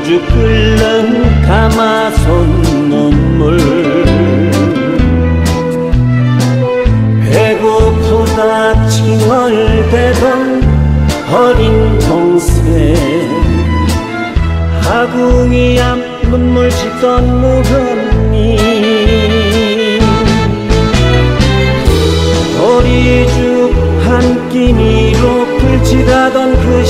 줄줄 끓는 가마솥 눈물 배고프다 칭얼대던 어린 동생 하궁이 앞 눈물 짓던 무언니 보리죽 한 끼니로 불지라던 그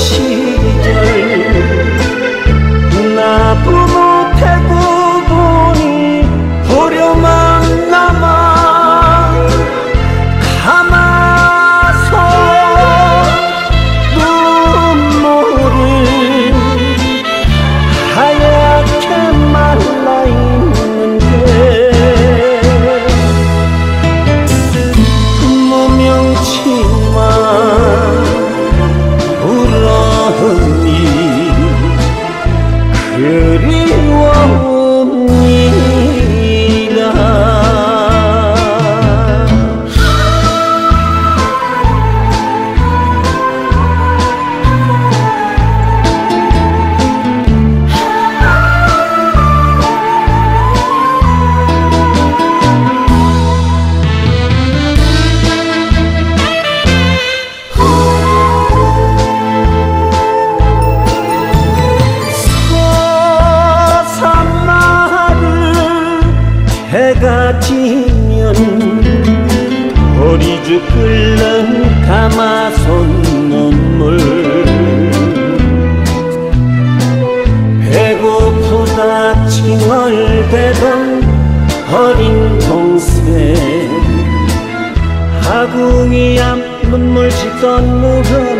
시절 나 부모 태고 보니 보려만 남아 가마솥 눈물을 하얗게 말라있는데 무명치마 울었니 그리워옵니다. 해가 지면 보리죽 끓는 가마솥 눈물 배고프다 칭얼대던 어린 동생 하궁이 앞 눈물 짓던 무언